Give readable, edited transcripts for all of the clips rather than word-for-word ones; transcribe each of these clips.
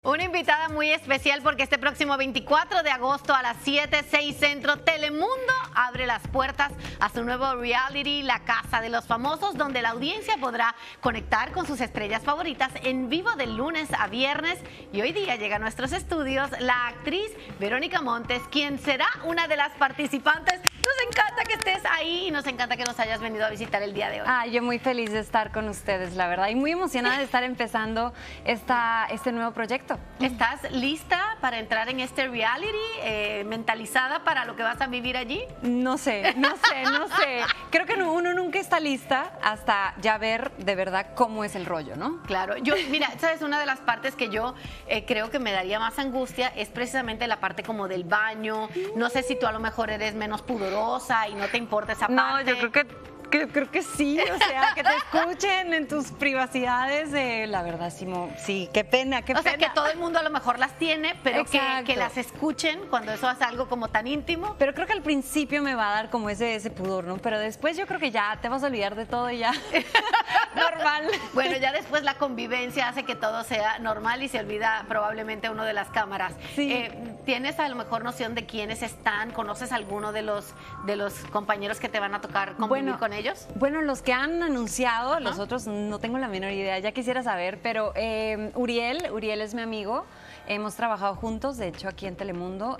Una invitada muy especial porque este próximo 24 de agosto a las 7:06 Centro, Telemundo abre las puertas a su nuevo reality, La Casa de los Famosos, donde la audiencia podrá conectar con sus estrellas favoritas en vivo de lunes a viernes. Y hoy día llega a nuestros estudios la actriz Verónica Montes, quien será una de las participantes. Nos encanta que estés ahí y nos encanta que nos hayas venido a visitar el día de hoy. Yo muy feliz de estar con ustedes, la verdad, y muy emocionada de estar empezando este nuevo proyecto. ¿Estás lista para entrar en este reality? ¿Mentalizada para lo que vas a vivir allí? No sé. Creo que uno nunca está lista hasta ya ver de verdad cómo es el rollo, ¿no? Claro. Mira, sabes, una de las partes que yo creo que me daría más angustia es precisamente la parte como del baño. No sé si tú a lo mejor eres menos pudorosa y no te importa esa parte. No, yo creo que sí, o sea, que te escuchen en tus privacidades, la verdad, sí, qué pena. O sea, que todo el mundo a lo mejor las tiene, pero que las escuchen cuando eso hace algo como tan íntimo. Pero creo que al principio me va a dar como ese pudor, ¿no? Pero después yo creo que ya te vas a olvidar de todo y ya, normal. Bueno, ya después la convivencia hace que todo sea normal y se olvida probablemente uno de las cámaras. Sí. ¿Tienes a lo mejor noción de quiénes están? ¿Conoces alguno de los compañeros que te van a tocar convivir con ellos? Bueno, los que han anunciado, los otros no tengo la menor idea, ya quisiera saber, pero Uriel es mi amigo, hemos trabajado juntos, de hecho aquí en Telemundo,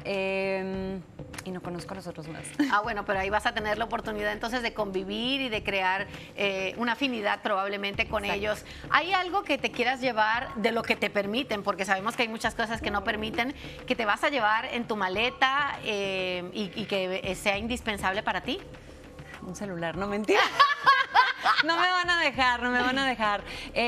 y no conozco a los otros más. Bueno, pero ahí vas a tener la oportunidad entonces de convivir y de crear una afinidad probablemente con ellos. ¿Hay algo que te quieras llevar de lo que te permiten? Porque sabemos que hay muchas cosas que no permiten, que te vas a llevar en tu maleta y que sea indispensable para ti. Un celular, no, mentira. No me van a dejar.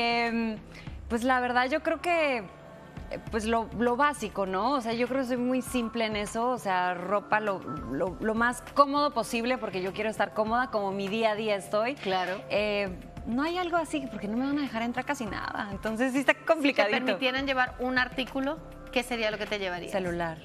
Pues la verdad yo creo que pues lo básico, ¿no? O sea, yo creo que soy muy simple en eso, o sea, ropa lo más cómodo posible porque yo quiero estar cómoda como mi día a día estoy. Claro. No hay algo así porque no me van a dejar entrar casi nada, entonces sí está complicadito. Si te permitieran llevar un artículo, ¿qué sería lo que te llevarías? Celular.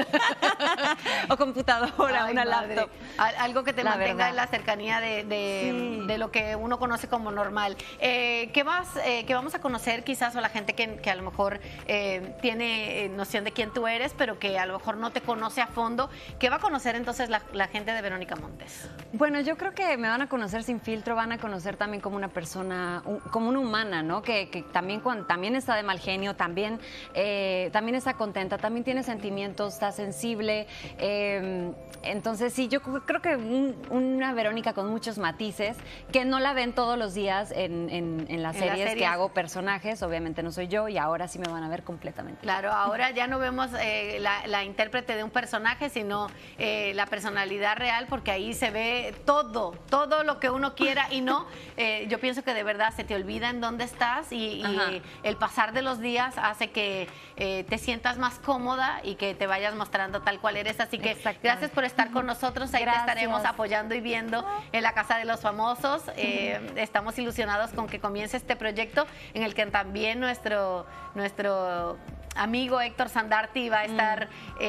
O computadora, una laptop. Algo que te mantenga en la cercanía de lo que uno conoce como normal. ¿Qué vamos a conocer quizás, o la gente que a lo mejor tiene noción de quién tú eres, pero que a lo mejor no te conoce a fondo? ¿Qué va a conocer entonces la gente de Verónica Montes? Bueno, yo creo que me van a conocer sin filtro, van a conocer también como una persona, como una humana, ¿no? Que también está de mal genio, también está contenta, también tiene sentimientos, está sensible. Entonces sí, yo creo que una Verónica con muchos matices, que no la ven todos los días en las series que hago personajes, obviamente no soy yo y ahora sí me van a ver completamente. Claro, ahora ya no vemos la intérprete de un personaje, sino la personalidad real, porque ahí se ve todo lo que uno quiera y no. Yo pienso que de verdad se te olvida en dónde estás y el pasar de los días hace que te sientas más cómoda y que te vayas mostrando tal cual eres. Así que gracias por estar con nosotros. Ahí te estaremos apoyando y viendo en La Casa de los Famosos. Estamos ilusionados con que comience este proyecto en el que también nuestro amigo Héctor Sandarti va a estar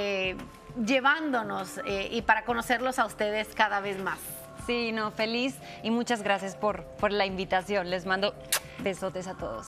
llevándonos y para conocerlos a ustedes cada vez más. Sí, no, feliz y muchas gracias por la invitación. Les mando besotes a todos.